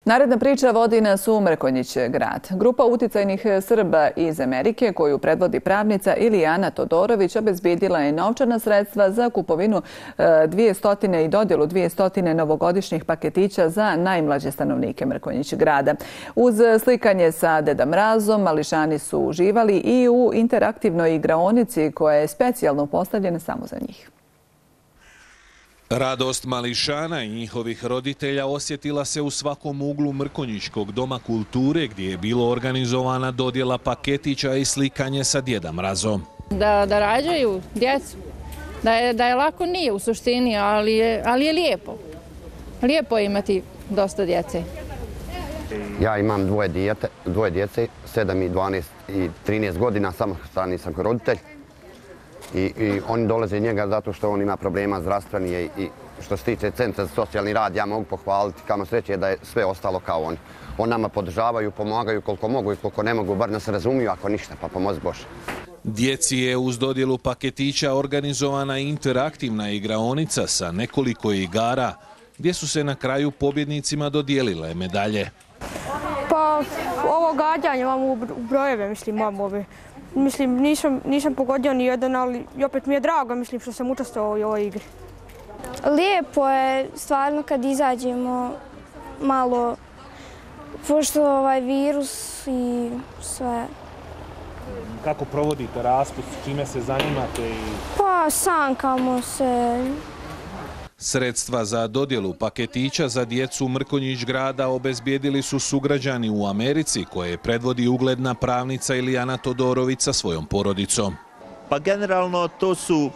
Naredna priča vodi nas u Mrkonjić grad. Grupa uticajnih Srba iz Amerike, koju predvodi pravnica Ilijana Todorović, obezbedila je novčana sredstva za kupovinu 200 i dodjelu 200 novogodišnjih paketića za najmlađe stanovnike Mrkonjić grada. Uz slikanje sa Deda Mrazom, mališani su uživali i u interaktivnoj igraonici koja je specijalno postavljena samo za njih. Radost mališana i njihovih roditelja osjetila se u svakom uglu Mrkonjićkog doma kulture, gdje je bilo organizovana dodjela paketića i slikanje sa Djeda Mrazom. Da rađaju djecu, da je lako nije u suštini, ali je lijepo. Lijepo je imati dosta djece. Ja imam dvoje djece, 7 i 12 i 13 godina, samostalni sam roditelj. I oni dolaze njega zato što on ima problema zdravstvenije i što se tiče Centra za socijalni rad, ja mogu pohvaliti, kamo sreće da je sve ostalo kao oni. On nama podržavaju, pomagaju koliko mogu i koliko ne mogu, bar nas razumiju, ako ništa, pa pomozi Bože. Djeci je uz dodjelu paketića organizovana interaktivna igraonica sa nekoliko igara, gdje su se na kraju pobjednicima dodijelile medalje. Pa ovo gađanje vam u brojeve, mislim, nisam pogodio ni jedan, ali opet mi je drago, mislim, što sam učestvovao u ovoj igri. Lijepo je stvarno kad izađemo malo, pošto ovaj virus i sve. Kako provodite raspust, čime se zanimate? Pa sankamo se. Sredstva za dodjelu paketića za djecu Mrkonjić grada obezbijedili su sugrađani u Americi, koje predvodi ugledna pravnica Ilijana Todorović sa svojom porodicom. Pa generalno to su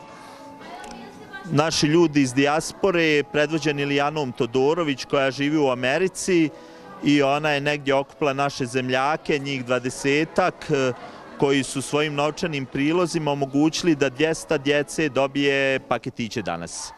naši ljudi iz dijaspore, predvođeni Ilijanom Todorović, koja živi u Americi i ona je negdje okupila naše zemljake, njih 20-ak, koji su svojim novčanim prilozima omogućili da 200 djece dobije paketiće danas.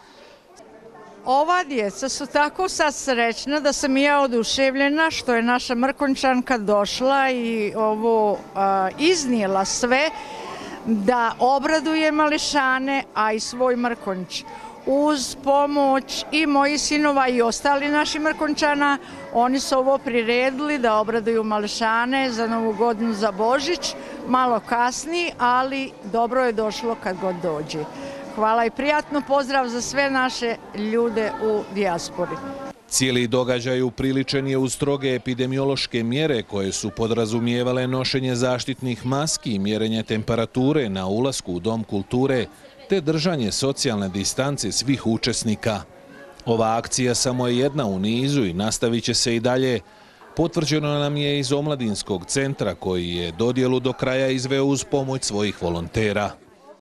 Ova djeca su tako sad srećna da sam ja oduševljena što je naša Mrkonjčanka došla i ovo iznijela sve da obraduje mališane, a i svoj Mrkonjić. Uz pomoć i mojih sinova i ostali naši Mrkonjčana, oni su ovo priredili da obraduju mališane za Novu godinu, za Božić, malo kasni, ali dobro je došlo kad god dođe. Hvala i prijatno pozdrav za sve naše ljude u dijaspori. Cijeli događaj upriličen je uz stroge epidemiološke mjere koje su podrazumijevale nošenje zaštitnih maski i mjerenje temperature na ulasku u Dom kulture, te držanje socijalne distance svih učesnika. Ova akcija samo je jedna u nizu i nastavit će se i dalje. Potvrđeno nam je iz Omladinskog centra, koji je dodjelu do kraja izveo uz pomoć svojih volontera.